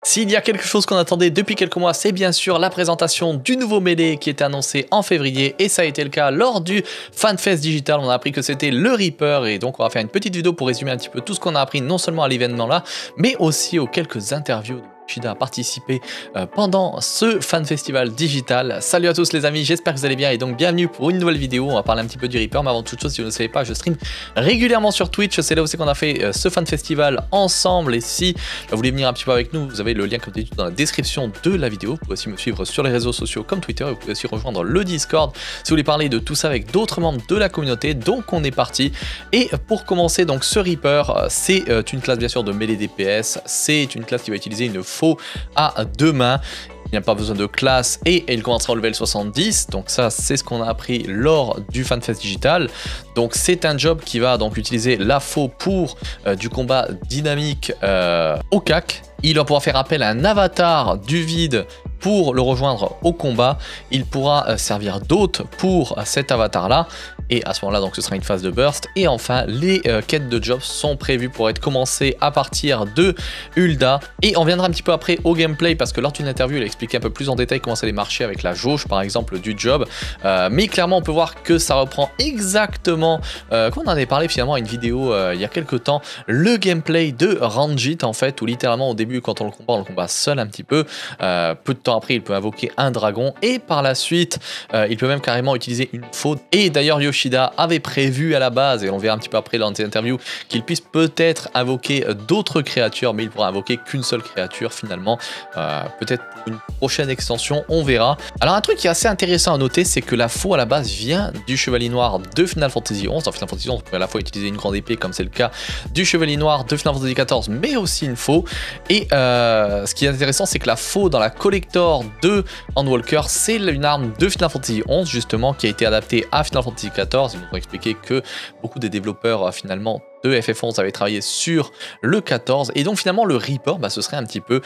S'il y a quelque chose qu'on attendait depuis quelques mois, c'est bien sûr la présentation du nouveau Melee qui était annoncé en février et ça a été le cas lors du FanFest Digital. On a appris que c'était le Reaper et donc on va faire une petite vidéo pour résumer un petit peu tout ce qu'on a appris non seulement à l'événement là, mais aussi aux quelques interviews Yoshida a participé pendant ce fan festival digital. Salut à tous les amis, j'espère que vous allez bien et donc bienvenue pour une nouvelle vidéo. On va parler un petit peu du Reaper, mais avant toute chose, si vous ne le savez pas, je stream régulièrement sur Twitch. C'est là aussi qu'on a fait ce fan festival ensemble et si vous voulez venir un petit peu avec nous, vous avez le lien comme d'habitude dans la description de la vidéo. Vous pouvez aussi me suivre sur les réseaux sociaux comme Twitter et vous pouvez aussi rejoindre le Discord si vous voulez parler de tout ça avec d'autres membres de la communauté. Donc on est parti et pour commencer, donc ce Reaper, c'est une classe bien sûr de mêlée DPS, c'est une classe qui va utiliser une faux à deux mains. Il n'y a pas besoin de classe et il commencera au level 70, donc ça c'est ce qu'on a appris lors du FanFest Digital. Donc c'est un job qui va donc utiliser la faux pour du combat dynamique au CAC. Il va pouvoir faire appel à un avatar du vide pour le rejoindre au combat. Il pourra servir d'hôte pour cet avatar là. Et à ce moment-là, donc ce sera une phase de burst. Et enfin, les quêtes de jobs sont prévues pour être commencées à partir de Hulda. Et on viendra un petit peu après au gameplay parce que lors d'une interview, il a expliqué un peu plus en détail comment ça allait marcher avec la jauge, par exemple, du job. Mais clairement, on peut voir que ça reprend exactement, comme on en avait parlé finalement à une vidéo il y a quelques temps, le gameplay de Ranjit en fait, où littéralement au début, quand on le combat seul un petit peu. Peu de temps après, il peut invoquer un dragon et par la suite, il peut même carrément utiliser une faute. Et d'ailleurs, Yoshida avait prévu à la base, et on verra un petit peu après dans cette interview, qu'il puisse peut-être invoquer d'autres créatures, mais il pourra invoquer qu'une seule créature finalement, peut-être pour une prochaine extension, on verra. Alors un truc qui est assez intéressant à noter, c'est que la faux à la base vient du Chevalier Noir de Final Fantasy XI. Dans Final Fantasy XI, on peut à la fois utiliser une grande épée, comme c'est le cas du Chevalier Noir de Final Fantasy XIV, mais aussi une faux. Et ce qui est intéressant, c'est que la faux dans la collector de Endwalker, c'est une arme de Final Fantasy XI, justement, qui a été adaptée à Final Fantasy XIV. Ils nous ont expliqué que beaucoup des développeurs finalement de FF11 avaient travaillé sur le 14 et donc finalement le Reaper, ce serait un petit peu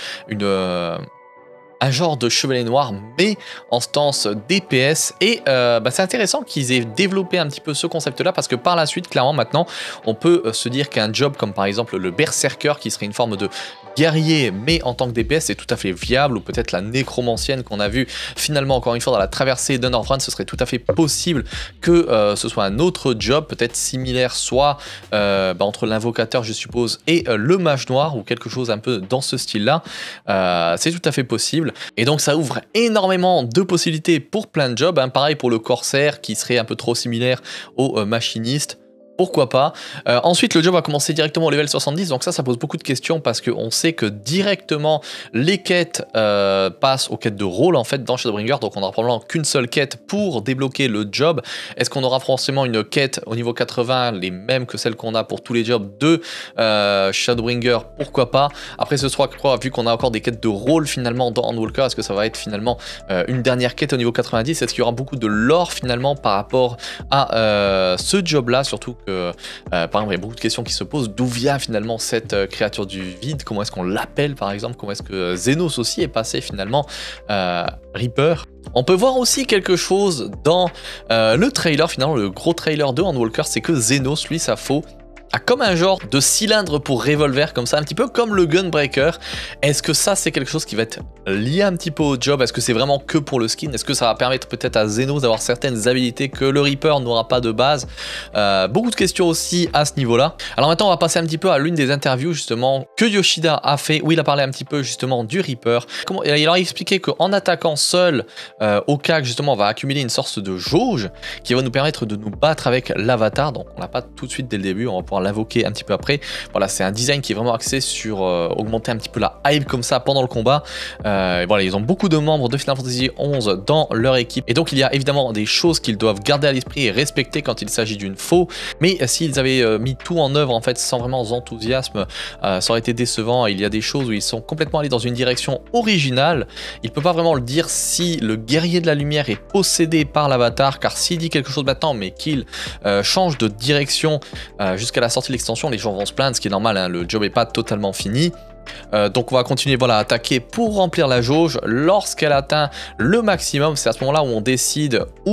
un genre de chevalier noir mais en stance DPS et c'est intéressant qu'ils aient développé un petit peu ce concept là parce que par la suite clairement maintenant on peut se dire qu'un job comme par exemple le Berserker qui serait une forme de guerrier mais en tant que DPS c'est tout à fait viable, ou peut-être la nécromancienne qu'on a vu finalement encore une fois dans la traversée d'Underfront, ce serait tout à fait possible que ce soit un autre job peut-être similaire soit entre l'invocateur je suppose et le mage noir ou quelque chose un peu dans ce style là, c'est tout à fait possible et donc ça ouvre énormément de possibilités pour plein de jobs, pareil pour le corsaire qui serait un peu trop similaire au machiniste. Pourquoi pas. Ensuite, le job va commencer directement au level 70, donc ça pose beaucoup de questions parce qu'on sait que directement les quêtes passent aux quêtes de rôle en fait dans Shadowbringer, donc on n'aura probablement qu'une seule quête pour débloquer le job. Est-ce qu'on aura forcément une quête au niveau 80, les mêmes que celles qu'on a pour tous les jobs de Shadowbringer? Pourquoi pas. Après ce sera quoi, vu qu'on a encore des quêtes de rôle finalement dans Endwalker, est-ce que ça va être finalement une dernière quête au niveau 90? Est-ce qu'il y aura beaucoup de lore finalement par rapport à ce job là, surtout que par exemple il y a beaucoup de questions qui se posent, d'où vient finalement cette créature du vide, comment est-ce qu'on l'appelle par exemple, comment est-ce que Xenos aussi est passé finalement Reaper. On peut voir aussi quelque chose dans le trailer, finalement le gros trailer de Endwalker, c'est que Xenos lui sa faux a comme un genre de cylindre pour revolver comme ça, un petit peu comme le Gunbreaker. Est-ce que ça c'est quelque chose qui va être lié un petit peu au job? Est-ce que c'est vraiment que pour le skin? Est-ce que ça va permettre peut-être à Xenos d'avoir certaines habilités que le Reaper n'aura pas de base? Beaucoup de questions aussi à ce niveau-là. Alors maintenant on va passer un petit peu à l'une des interviews justement que Yoshida a fait, où il a parlé un petit peu justement du Reaper. Il a expliqué qu'en attaquant seul au CAC justement on va accumuler une sorte de jauge qui va nous permettre de nous battre avec l'avatar. Donc on l'a pas tout de suite dès le début, on va pouvoir l'invoquer un petit peu après. Voilà, c'est un design qui est vraiment axé sur augmenter un petit peu la hype comme ça pendant le combat. Voilà, ils ont beaucoup de membres de Final Fantasy XI dans leur équipe et donc il y a évidemment des choses qu'ils doivent garder à l'esprit et respecter quand il s'agit d'une faux, mais s'ils avaient mis tout en œuvre en fait sans vraiment enthousiasme, ça aurait été décevant. Il y a des choses où ils sont complètement allés dans une direction originale. Il peut pas vraiment le dire si le guerrier de la lumière est possédé par l'avatar, car s'il dit quelque chose maintenant mais qu'il change de direction jusqu'à la sortie de l'extension, les gens vont se plaindre, ce qui est normal, le job est pas totalement fini. Donc on va continuer à attaquer pour remplir la jauge. Lorsqu'elle atteint le maximum, c'est à ce moment là où on décide où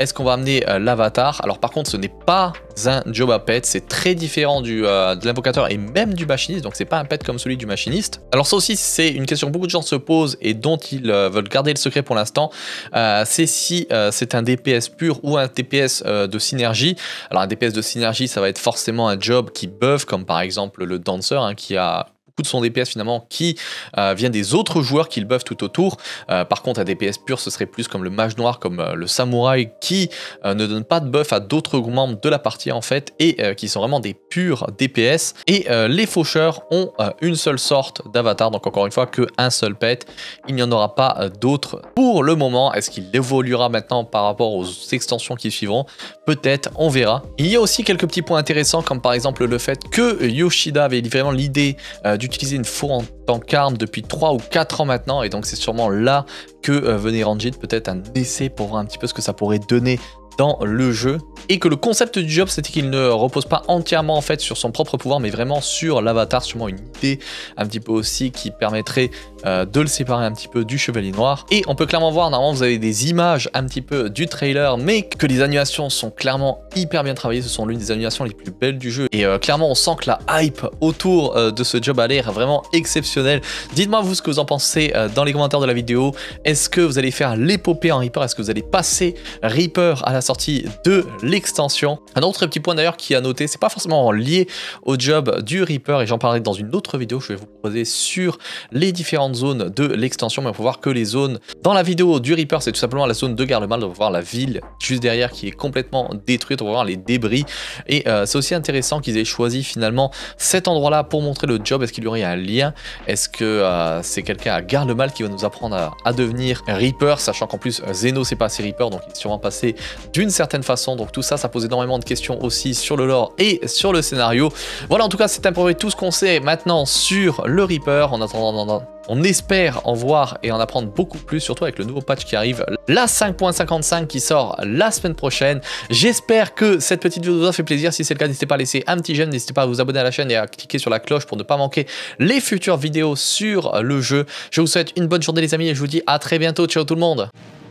est-ce qu'on va amener l'avatar? Alors par contre, ce n'est pas un job à pet, c'est très différent de l'invocateur et même du machiniste, donc c'est pas un pet comme celui du machiniste. Alors ça aussi, c'est une question que beaucoup de gens se posent et dont ils veulent garder le secret pour l'instant, c'est si c'est un DPS pur ou un DPS de synergie. Alors un DPS de synergie, ça va être forcément un job qui buff, comme par exemple le Dancer, hein, qui a beaucoup de son DPS finalement qui vient des autres joueurs qui le buffent tout autour. Par contre, un DPS pur, ce serait plus comme le mage noir, comme le samouraï, qui ne donne pas de buff à d'autres membres de la partie en fait, et qui sont vraiment des purs DPS. Et les faucheurs ont une seule sorte d'avatar, donc encore une fois qu'un seul pet, il n'y en aura pas d'autres pour le moment. Est-ce qu'il évoluera maintenant par rapport aux extensions qui suivront? Peut-être, on verra. Il y a aussi quelques petits points intéressants, comme par exemple le fait que Yoshida avait vraiment l'idée d'utiliser une faux en tant qu'arme depuis 3 ou 4 ans maintenant, et donc c'est sûrement là que venait Ranjit, peut-être un essai pour voir un petit peu ce que ça pourrait donner dans le jeu, et que le concept du job c'était qu'il ne repose pas entièrement en fait sur son propre pouvoir mais vraiment sur l'avatar, sûrement une idée un petit peu aussi qui permettrait de le séparer un petit peu du chevalier noir. Et on peut clairement voir, normalement vous avez des images un petit peu du trailer, mais que les animations sont clairement hyper bien travaillées, ce sont l'une des animations les plus belles du jeu, et clairement on sent que la hype autour de ce job a l'air vraiment exceptionnelle. Dites-moi vous ce que vous en pensez dans les commentaires de la vidéo. Est-ce que vous allez faire l'épopée en Reaper? Est-ce que vous allez passer Reaper à la sortie de l'extension? Un autre petit point d'ailleurs qui a noté, c'est pas forcément lié au job du Reaper, et j'en parlerai dans une autre vidéo, je vais vous proposer sur les différentes zones de l'extension, mais on peut voir que les zones dans la vidéo du Reaper, c'est tout simplement la zone de Garlemald. On va voir la ville juste derrière qui est complètement détruite, on va voir les débris, et c'est aussi intéressant qu'ils aient choisi finalement cet endroit là pour montrer le job. Est-ce qu'il y aurait un lien? Est-ce que c'est quelqu'un à Garlemald qui va nous apprendre à devenir Reaper, sachant qu'en plus Zeno c'est pas assez Reaper, donc il est sûrement passé d'une certaine façon. Donc tout ça, ça pose énormément de questions aussi sur le lore et sur le scénario. Voilà, en tout cas c'est à peu près tout ce qu'on sait maintenant sur le Reaper. En attendant, on espère en voir et en apprendre beaucoup plus, surtout avec le nouveau patch qui arrive, la 5.55 qui sort la semaine prochaine. J'espère que cette petite vidéo vous a fait plaisir. Si c'est le cas, n'hésitez pas à laisser un petit j'aime, n'hésitez pas à vous abonner à la chaîne et à cliquer sur la cloche pour ne pas manquer les futures vidéos sur le jeu. Je vous souhaite une bonne journée les amis et je vous dis à très bientôt. Ciao tout le monde.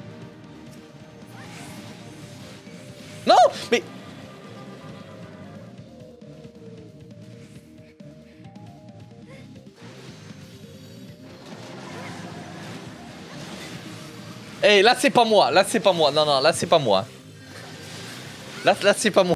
Non, mais... Eh, là c'est pas moi, là c'est pas moi, non, là c'est pas moi. Là c'est pas moi.